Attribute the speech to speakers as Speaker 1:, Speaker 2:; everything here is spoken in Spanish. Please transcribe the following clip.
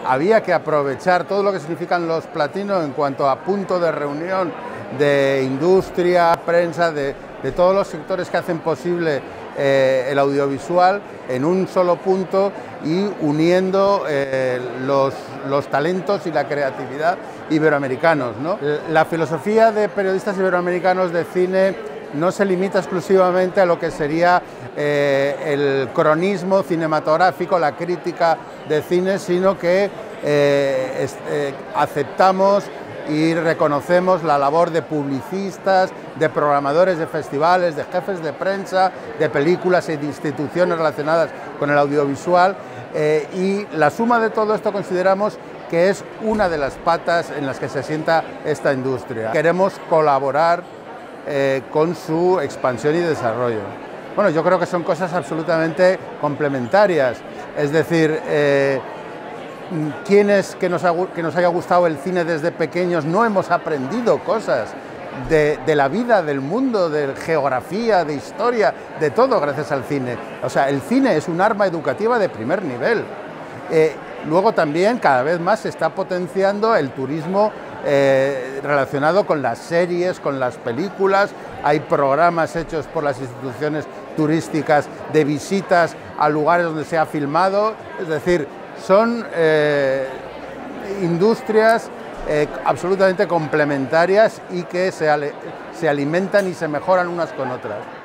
Speaker 1: había que aprovechar todo lo que significan los platinos en cuanto a punto de reunión de industria, prensa, de todos los sectores que hacen posible el audiovisual en un solo punto y uniendo los talentos y la creatividad iberoamericanos, ¿no? La filosofía de periodistas iberoamericanos de cine no se limita exclusivamente a lo que sería el cronismo cinematográfico, la crítica de cine, sino que aceptamos y reconocemos la labor de publicistas, de programadores de festivales, de jefes de prensa, de películas y de instituciones relacionadas con el audiovisual, y la suma de todo esto consideramos que es una de las patas en las que se asienta esta industria. Queremos colaborar con su expansión y desarrollo. Bueno, yo creo que son cosas absolutamente complementarias, es decir, quienes que nos haya gustado el cine desde pequeños no hemos aprendido cosas de la vida, del mundo, de geografía, de historia, de todo gracias al cine. O sea, el cine es un arma educativa de primer nivel. Luego también cada vez más se está potenciando el turismo relacionado con las series, con las películas. Hay programas hechos por las instituciones turísticas de visitas a lugares donde se ha filmado, es decir, son industrias absolutamente complementarias y que se alimentan y se mejoran unas con otras.